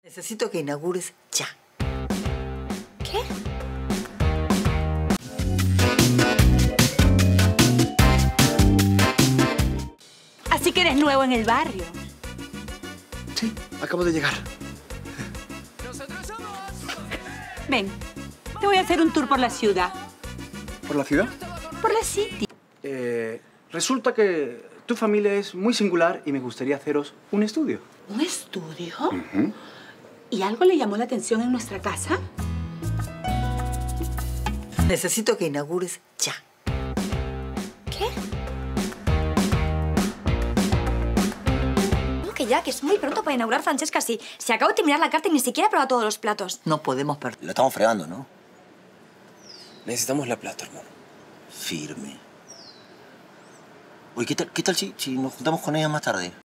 Necesito que inaugures ya. ¿Qué? Así que eres nuevo en el barrio. Sí, acabo de llegar. Ven, te voy a hacer un tour por la ciudad. ¿Por la ciudad? Por la city. Resulta que tu familia es muy singular y me gustaría haceros un estudio. ¿Un estudio? ¿Y algo le llamó la atención en nuestra casa? Necesito que inaugures ya. ¿Qué? ¿Cómo que ya? Que es muy pronto para inaugurar, Francesca. Si acabo de terminar la carta y ni siquiera he probado todos los platos. No podemos perder. Lo estamos fregando, ¿no? Necesitamos la plata, hermano. Firme. Oye, ¿qué tal si nos juntamos con ella más tarde?